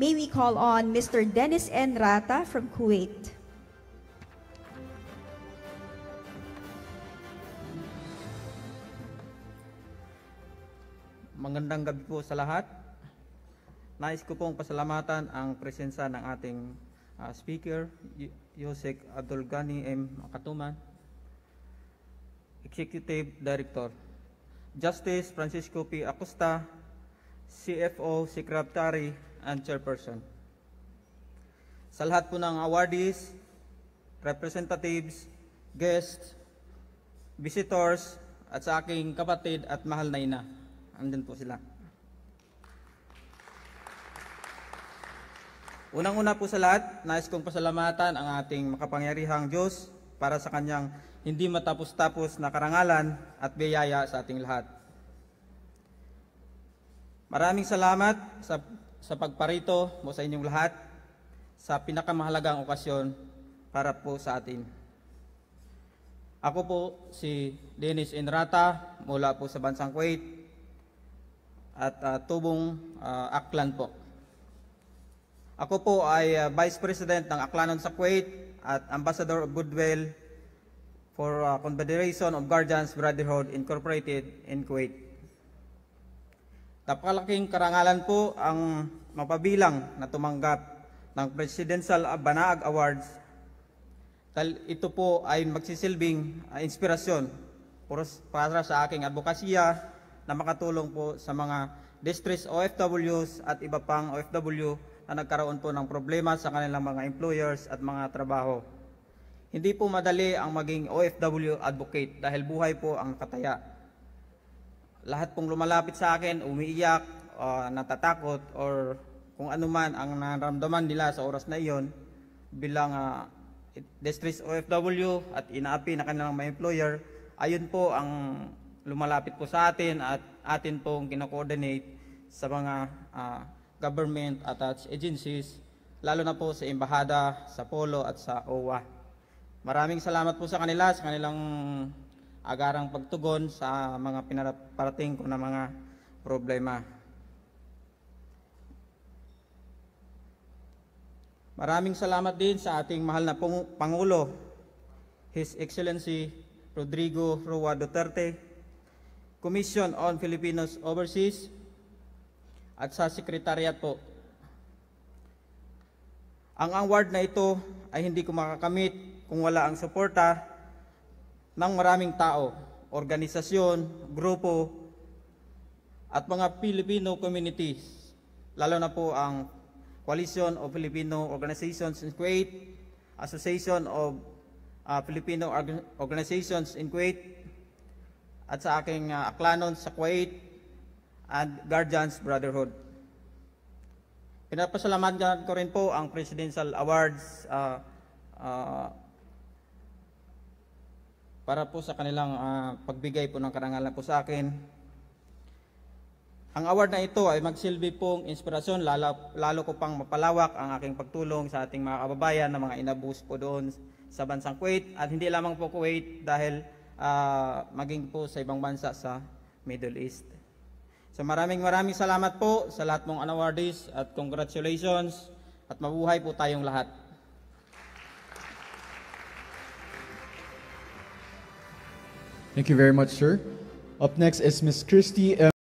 may we call on Mr. Dennis N. Rata from Kuwait. Magandang gabi po sa lahat. Nais ko pong pasalamatan ang presensya ng ating Speaker, Yusek Abdul Ghani M. Katuman, Executive Director, Justice Francisco P. Acosta, CFO, Secretary, and Chairperson. Sa lahat po ng awardees, representatives, guests, visitors, at sa aking kapatid at mahal na ina. Andun po sila. Unang-una po sa lahat, nais kong pasalamatan ang ating makapangyarihang Diyos para sa kanyang hindi matapos-tapos na karangalan at biyaya sa ating lahat. Maraming salamat sa pagparito mo sa inyong lahat sa pinakamahalagang okasyon para po sa atin. Ako po si Dennis N. Rata mula po sa bansang Kuwait at tubong Aklan po. Ako po ay Vice President ng Aklanon sa Kuwait at Ambassador of Goodwill for Confederation of Guardians Brotherhood Incorporated in Kuwait. Napakalaking karangalan po ang mapabilang na tumanggap ng Presidential Banaag Awards. Ito po ay magsisilbing inspirasyon para sa aking advokasya na makatulong po sa mga distressed OFWs at iba pang OFW na nagkaroon po ng problema sa kanilang mga employers at mga trabaho. Hindi po madali ang maging OFW advocate dahil buhay po ang kataya. Lahat pong lumalapit sa akin, umiiyak, natatakot, or kung ano man ang nararamdaman nila sa oras na iyon bilang distressed OFW at inaapi na kanilang mga employer, ayun po ang lumalapit po sa atin at atin pong kino-coordinate sa mga government attached agencies, lalo na po sa Embahada, sa Polo at sa OWA. Maraming salamat po sa kanila sa kanilang agarang pagtugon sa mga pinaparating ko na mga problema. Maraming salamat din sa ating mahal na Pangulo, His Excellency Rodrigo Roa Duterte, Commission on Filipinos Overseas, at sa Secretariat po. Ang award na ito ay hindi ko makakamit kung wala ang suporta ng maraming tao, organisasyon, grupo, at mga Filipino communities, lalo na po ang Coalition of Filipino Organizations in Kuwait, Association of Filipino Organizations in Kuwait, at sa aking Aklanon sa Kuwait, and Guardians Brotherhood. Pinapasalamatan ko rin po ang Presidential Awards para po sa kanilang pagbigay po ng karangalan po sa akin. Ang award na ito ay magsilbi pong inspirasyon, lalo ko pang mapalawak ang aking pagtulong sa ating mga kababayan na mga inabus po doon sa bansang Kuwait, at hindi lamang po Kuwait dahil maging po sa ibang bansa sa Middle East. So maraming salamat po sa lahat mong awardees at congratulations at mabuhay po tayong lahat. Thank you very much, sir. Up next is Ms. Christy